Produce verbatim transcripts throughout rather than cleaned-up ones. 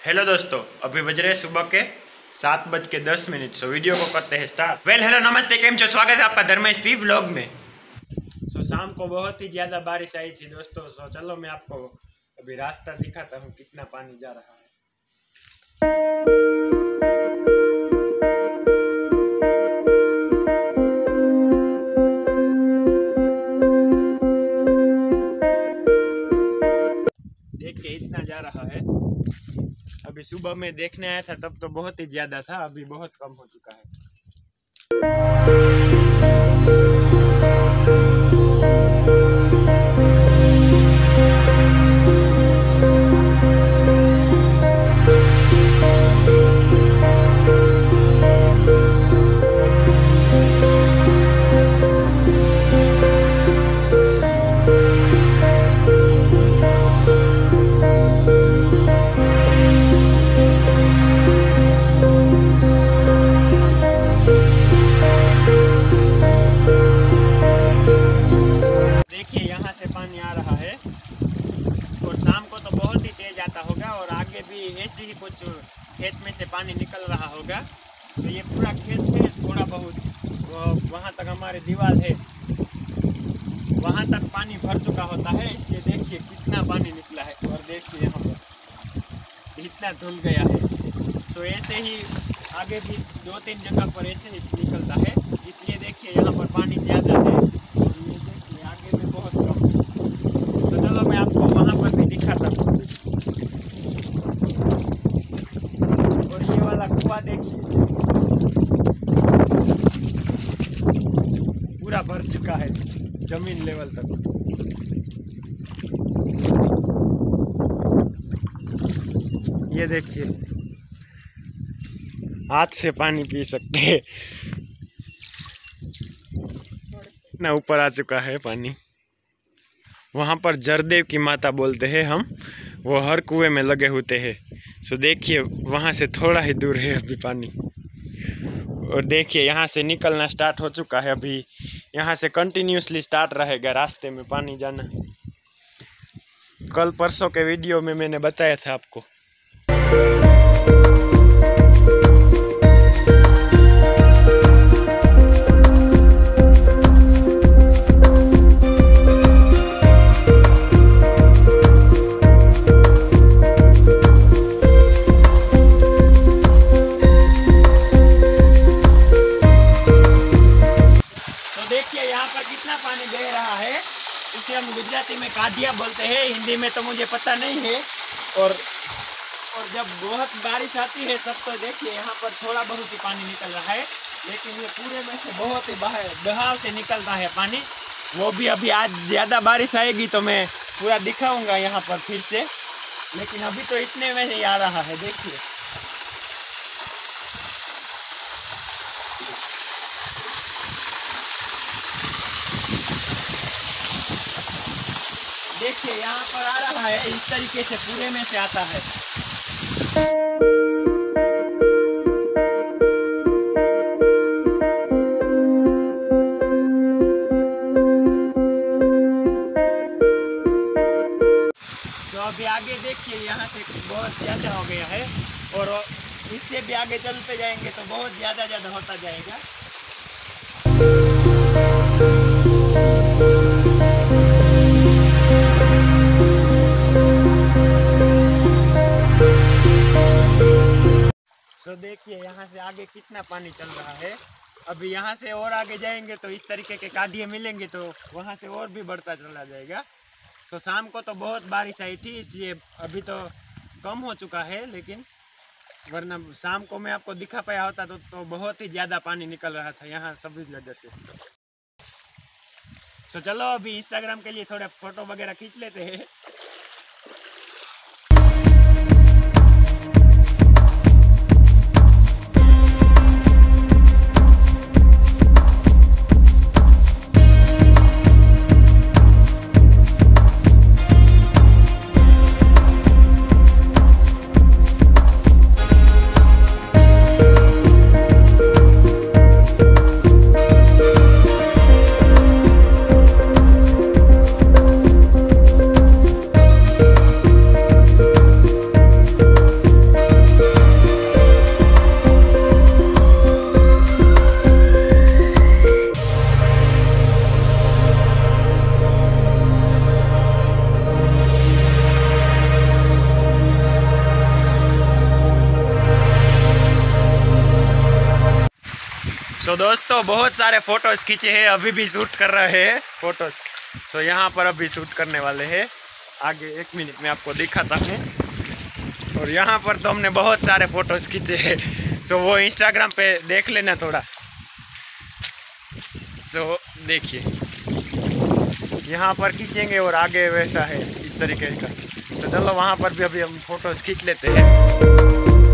Hello दोस्तों, अभी बज रहे सुबह के सात बज के दस मिनट। सो वीडियो को करते हैं स्टार्ट। वेल हेलो नमस्ते, केम छो, स्वागत है आपका धर्मेश पी व्लॉग में। सो शाम को बहुत ही ज़्यादा बारिश आई थी दोस्तों। सो चलो मैं आपको अभी रास्ता दिखाता हूँ कितना पानी जा रहा है। देखिए इतना जा रहा है। अभी सुबह में देखने आया था तब तो बहुत ही ज्यादा था, अभी बहुत कम हो चुका है। पानी आ रहा है और शाम को तो बहुत ही तेज आता होगा और आगे भी ऐसे ही कुछ खेत में से पानी निकल रहा होगा। तो ये पूरा खेत है, थोड़ा बहुत वहाँ तक हमारे दीवार है, वहाँ तक पानी भर चुका होता है। इसलिए देखिए कितना पानी निकला है और देखिए यहाँ पर इतना धुल गया है। तो ऐसे ही आगे भी दो तीन जगह पर ऐसे ही निकलता है। इसलिए देखिए यहाँ पर पानी ज़्यादा है और ये देखिए आगे भी बहुत कम है। तो चलो मैं आपको वहाँ पर भी दिखाता हूँ। और ये वाला कुआं देखिए पूरा भर चुका है जमीन लेवल तक। ये देखिए हाथ से पानी पी सकते हैं, इतना ऊपर आ चुका है पानी। वहाँ पर जरदेव की माता बोलते हैं हम, वो हर कुएं में लगे होते हैं। सो देखिए वहाँ से थोड़ा ही दूर है अभी पानी। और देखिए यहाँ से निकलना स्टार्ट हो चुका है। अभी यहाँ से कंटिन्यूसली स्टार्ट रहेगा रास्ते में पानी जाना। कल परसों के वीडियो में मैंने बताया था आपको। कितना पानी बह रहा है, इसे हम गुजराती में कादिया बोलते हैं, हिंदी में तो मुझे पता नहीं है। और और जब बहुत बारिश आती है तब तो देखिए यहाँ पर थोड़ा बहुत ही पानी निकल रहा है, लेकिन ये पूरे में से बहुत ही बहाव से निकलता है पानी। वो भी अभी आज ज़्यादा बारिश आएगी तो मैं पूरा दिखाऊंगा यहाँ पर फिर से, लेकिन अभी तो इतने में ही आ रहा है। देखिए देखिए यहाँ पर आ रहा है, इस तरीके से पूरे में से आता है। तो अभी आगे देखिए यहाँ से बहुत ज़्यादा हो गया है और इससे भी आगे चलते जाएंगे तो बहुत ज़्यादा ज़्यादा होता जाएगा। तो देखिए यहाँ से आगे कितना पानी चल रहा है। अभी यहाँ से और आगे जाएंगे तो इस तरीके के कादिये मिलेंगे तो वहाँ से और भी बढ़ता चला जाएगा। तो शाम को तो बहुत बारिश आई थी, इसलिए अभी तो कम हो चुका है, लेकिन वरना शाम को मैं आपको दिखा पाया होता तो, तो बहुत ही ज़्यादा पानी निकल रहा था यहाँ सभी जगह से। तो चलो अभी इंस्टाग्राम के लिए थोड़े फोटो वगैरह खींच लेते हैं। सो दोस्तों बहुत सारे फोटोज खींचे हैं, अभी भी शूट कर रहे हैं फोटोज। सो यहाँ पर अभी शूट करने वाले हैं, आगे एक मिनट में आपको दिखाता हूँ। और यहाँ पर तो हमने बहुत सारे फोटोज खींचे हैं, सो वो इंस्टाग्राम पे देख लेना थोड़ा। सो देखिए यहाँ पर खींचेंगे और आगे वैसा है इस तरीके का। तो चलो वहाँ पर भी अभी हम फोटोज खींच लेते हैं।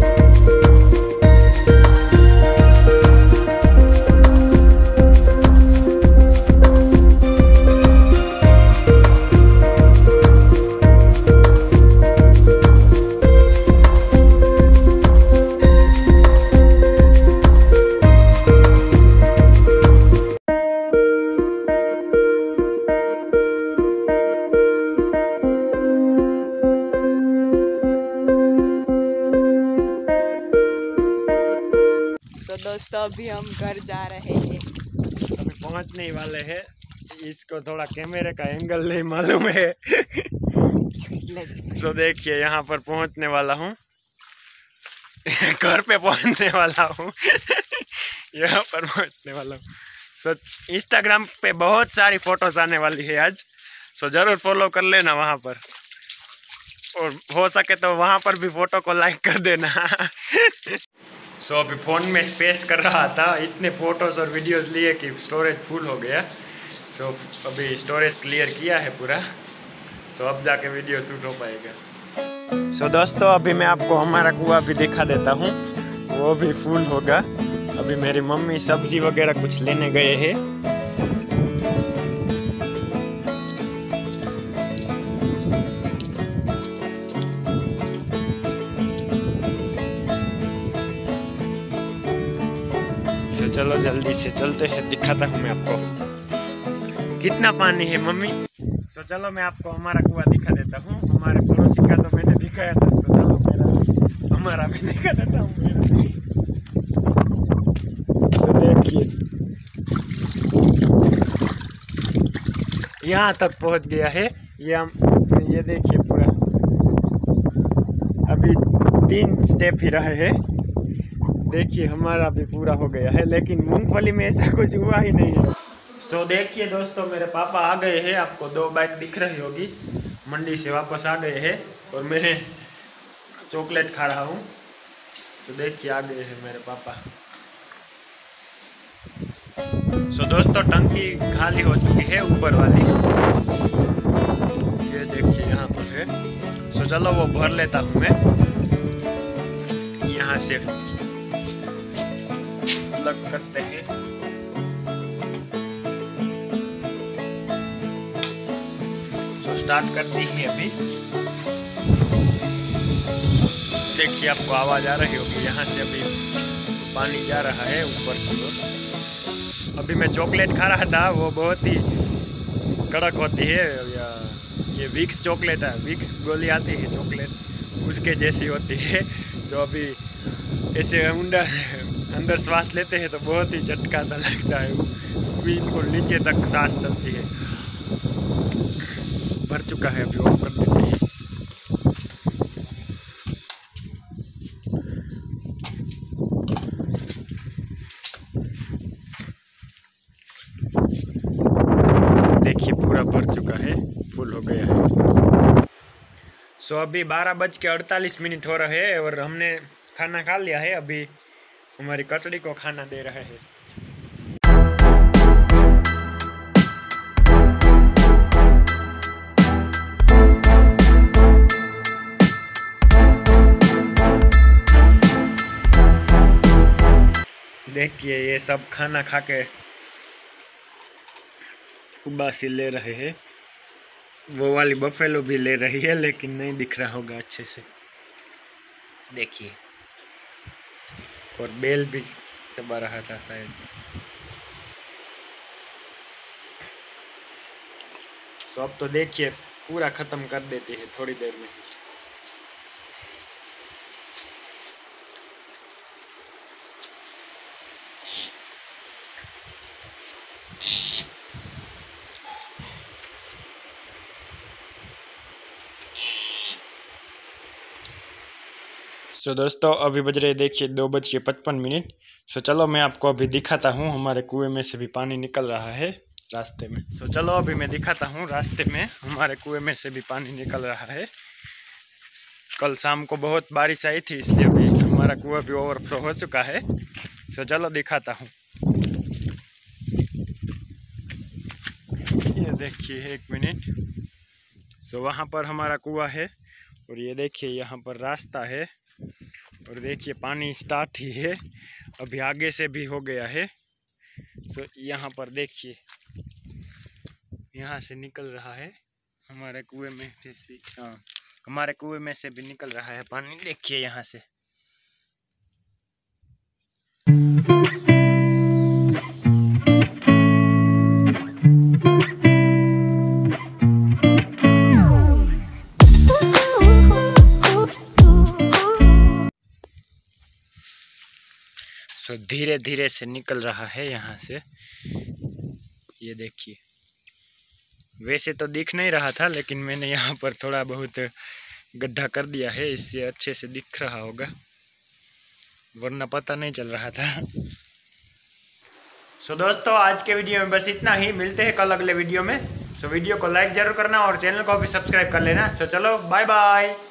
तो दोस्तों अभी हम घर जा रहे हैं, अभी पहुंचने ही वाले हैं। इसको थोड़ा कैमरे का एंगल नहीं मालूम है। तो देखिए यहाँ पर पहुंचने वाला हूँ, घर पे पहुंचने वाला हूँ। यहाँ पर पहुंचने वाला हूँ। सो इंस्टाग्राम पे बहुत सारी फोटोज आने वाली है आज, सो ज़रूर फॉलो कर लेना वहाँ पर, और हो सके तो वहाँ पर भी फोटो को लाइक कर देना। सो so, अभी फ़ोन में स्पेस कर रहा था, इतने फ़ोटोज़ और वीडियोज़ लिए कि स्टोरेज फुल हो गया। सो so, अभी स्टोरेज क्लियर किया है पूरा, सो so, अब जाके वीडियो शूट हो पाएगा। सो so, दोस्तों अभी मैं आपको हमारा कुआं भी दिखा देता हूँ, वो भी फुल होगा। अभी मेरी मम्मी सब्जी वगैरह कुछ लेने गए हैं। तो चलो जल्दी से चलते हैं, दिखाता हूँ मैं आपको कितना पानी है मम्मी। सो चलो मैं आपको हमारा कुआं दिखा देता हूँ। हमारे पड़ोसी का तो मैंने दिखाया था, सो चलो मेरा हमारा भी दिखा देता हूँ। सो देखिए यहाँ तक पहुँच गया है ये हम, ये देखिए पूरा। अभी तीन स्टेप ही रहे हैं, देखिए हमारा भी पूरा हो गया है, लेकिन मूंगफली में ऐसा कुछ हुआ ही नहीं है। सो so, देखिए दोस्तों मेरे पापा आ गए हैं, आपको दो बाइक दिख रही होगी, मंडी से वापस आ गए हैं और मैं चॉकलेट खा रहा हूँ। सो so, देखिए आ गए हैं मेरे पापा। सो so, दोस्तों टंकी खाली हो चुकी है ऊपर वाली, ये देखिए यहाँ पर है। सो so, चलो वो भर लेता हूँ मैं यहाँ से, लग करते हैं। तो स्टार्ट करती है अभी, देखिए आपको आवाज आ रही होगी, यहाँ से अभी पानी जा रहा है ऊपर की ओर। अभी मैं चॉकलेट खा रहा था, वो बहुत ही कड़क होती है, या ये विक्स चॉकलेट है, विक्स गोली आती है चॉकलेट, उसके जैसी होती है। जो अभी ऐसे अंदर अंदर सांस लेते हैं तो बहुत ही झटका सा लगता है, बिल्कुल नीचे तक सांस चलती है। भर चुका है, अभी ऑफ कर देते हैं। देखिए पूरा भर चुका है, फुल हो गया है। सो so, अभी बारह बज के अड़तालीस मिनट हो रहे हैं और हमने खाना खा लिया है। अभी हमारी कटड़ी को खाना दे रहे हैं। देखिए ये सब खाना खा के उबासी ले रहे हैं। वो वाली बफेलो भी ले रही है, लेकिन नहीं दिख रहा होगा अच्छे से, देखिए। और बेल भी चबा रहा था शायद। सो अब तो देखिए पूरा ख़त्म कर देते हैं थोड़ी देर में। सो दोस्तों अभी बज रहे देखिए दो बज के पचपन मिनट। सो चलो मैं आपको अभी दिखाता हूँ, हमारे कुएं में से भी पानी निकल रहा है रास्ते में। सो चलो अभी मैं दिखाता हूँ, रास्ते में हमारे कुएं में से भी पानी निकल रहा है। कल शाम को बहुत बारिश आई थी, इसलिए भी हमारा कुआं भी ओवरफ्लो हो चुका है। सो चलो दिखाता हूँ। ये देखिए एक मिनट। सो वहाँ पर हमारा कुआं है और ये देखिए यहाँ पर रास्ता है और देखिए पानी स्टार्ट ही है, अभी आगे से भी हो गया है। सो यहाँ पर देखिए यहाँ से निकल रहा है हमारे कुएं में से, हाँ हमारे कुएं में से भी निकल रहा है पानी, देखिए यहाँ से। तो धीरे धीरे से निकल रहा है यहाँ से, ये देखिए। वैसे तो दिख नहीं रहा था, लेकिन मैंने यहाँ पर थोड़ा बहुत गड्ढा कर दिया है, इससे अच्छे से दिख रहा होगा, वरना पता नहीं चल रहा था। सो दोस्तों आज के वीडियो में बस इतना ही, मिलते हैं कल अगले वीडियो में। सो वीडियो को लाइक जरूर करना और चैनल को भी सब्सक्राइब कर लेना। सो चलो बाय बाय।